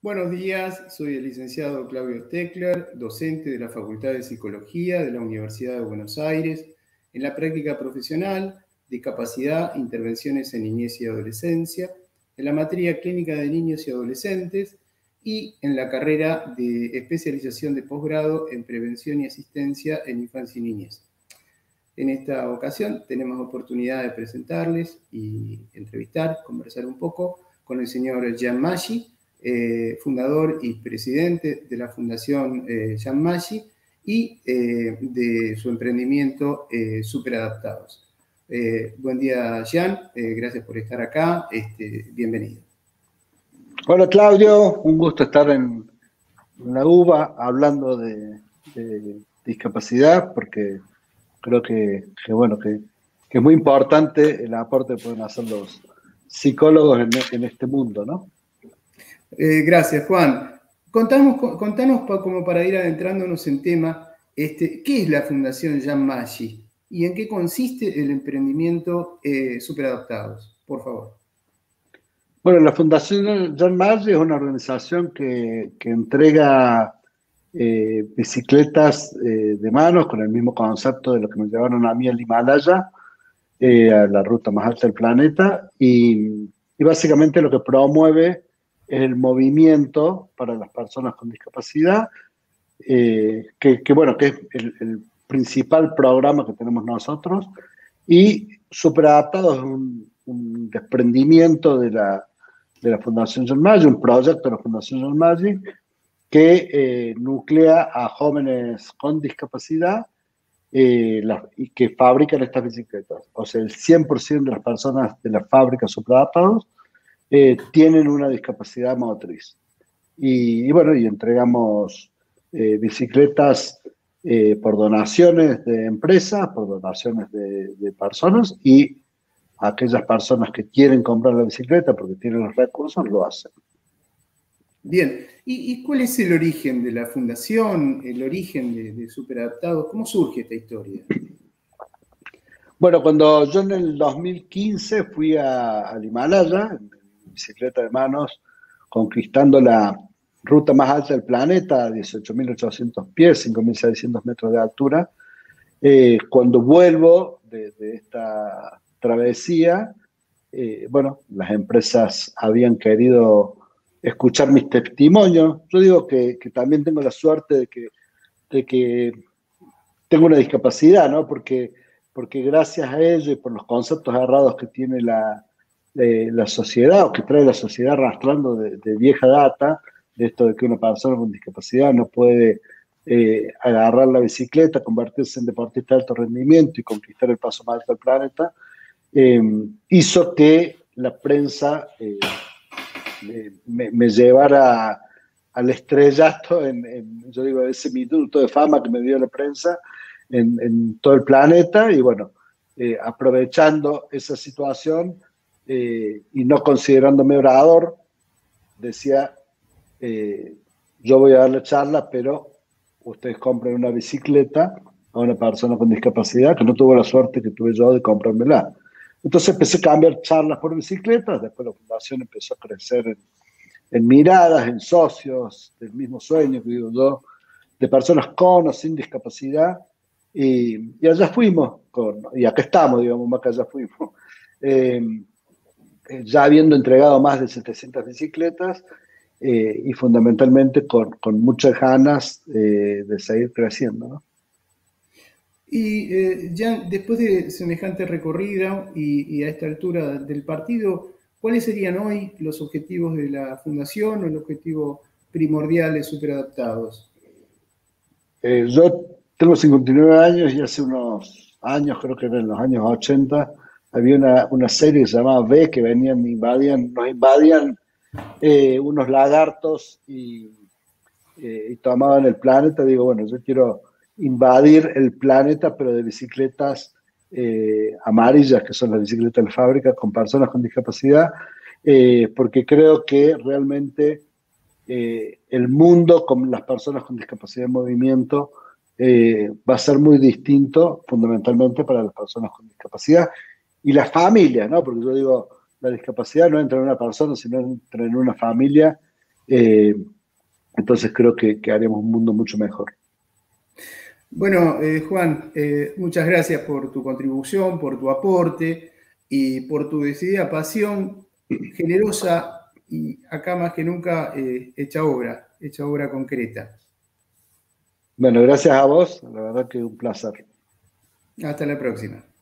Buenos días, soy el licenciado Claudio Steckler, docente de la Facultad de Psicología de la Universidad de Buenos Aires, en la práctica profesional, discapacidad, intervenciones en niñez y adolescencia, en la materia clínica de niños y adolescentes y en la carrera de especialización de posgrado en prevención y asistencia en infancia y niñez. En esta ocasión tenemos oportunidad de presentarles y entrevistar, conversar un poco con el señor Jan Maggi, fundador y presidente de la Fundación Jan Maggi y de su emprendimiento Superadaptados. Buen día, Jan, gracias por estar acá, bienvenido. Hola Claudio, un gusto estar en la UBA hablando de discapacidad, porque creo que es muy importante el aporte que pueden hacer los psicólogos en este mundo, ¿no? Gracias, Juan. Contanos como para ir adentrándonos en tema, ¿qué es la Fundación Jan Maggi y en qué consiste el emprendimiento Superadaptados? Por favor. Bueno, la Fundación Jan Maggi es una organización que entrega bicicletas de manos con el mismo concepto de lo que me llevaron a mí al Himalaya, a la ruta más alta del planeta, y básicamente lo que promueve es el movimiento para las personas con discapacidad, que es el principal programa que tenemos nosotros, y Superadaptados es un desprendimiento de la Fundación Jan Maggi, un proyecto de la Fundación Jan Maggi que nuclea a jóvenes con discapacidad y que fabrican estas bicicletas. O sea, el 100% de las personas de la fábrica Superadaptados tienen una discapacidad motriz. Y entregamos bicicletas por donaciones de empresas, por donaciones de personas, y aquellas personas que quieren comprar la bicicleta porque tienen los recursos, lo hacen. Bien, ¿y cuál es el origen de la fundación, el origen de Superadaptados? ¿Cómo surge esta historia? Bueno, cuando yo en el 2015 fui al Himalaya, en bicicleta de manos, conquistando la ruta más alta del planeta, 18.800 pies, 5.600 metros de altura, cuando vuelvo de esta travesía, las empresas habían querido escuchar mis testimonios. Yo digo que también tengo la suerte de que tengo una discapacidad, ¿no? Porque gracias a ello y por los conceptos errados que tiene la sociedad, o que trae la sociedad arrastrando de vieja data, de esto de que una persona con discapacidad no puede agarrar la bicicleta, convertirse en deportista de alto rendimiento y conquistar el paso más alto del planeta, hizo que la prensa me llevara al estrellato yo digo, ese minuto de fama que me dio la prensa en todo el planeta. Y bueno, aprovechando esa situación y no considerándome orador, decía, yo voy a dar la charla, pero ustedes compren una bicicleta a una persona con discapacidad que no tuvo la suerte que tuve yo de comprármela. Entonces empecé a cambiar charlas por bicicletas, después la fundación empezó a crecer en miradas, en socios del mismo sueño que digo yo, de personas con o sin discapacidad, y allá fuimos, y acá estamos, digamos, más que allá fuimos, ya habiendo entregado más de 700 bicicletas, y fundamentalmente con muchas ganas de seguir creciendo, ¿no? Y ya después de semejante recorrido y a esta altura del partido, ¿cuáles serían hoy los objetivos de la Fundación o el objetivo primordial de Superadaptados? Yo tengo 59 años y hace unos años, creo que en los años 80, había una serie que se llamaba V, que nos invadían unos lagartos y tomaban el planeta. Digo, bueno, yo quiero invadir el planeta, pero de bicicletas amarillas, que son las bicicletas de fábrica, con personas con discapacidad, porque creo que realmente el mundo con las personas con discapacidad de movimiento va a ser muy distinto, fundamentalmente para las personas con discapacidad y las familias, ¿no? Porque yo digo, la discapacidad no entra en una persona, sino entra en una familia, Entonces creo que haremos un mundo mucho mejor. Bueno, Juan, muchas gracias por tu contribución, por tu aporte y por tu decidida pasión generosa y acá más que nunca hecha obra concreta. Bueno, gracias a vos, la verdad que un placer. Hasta la próxima.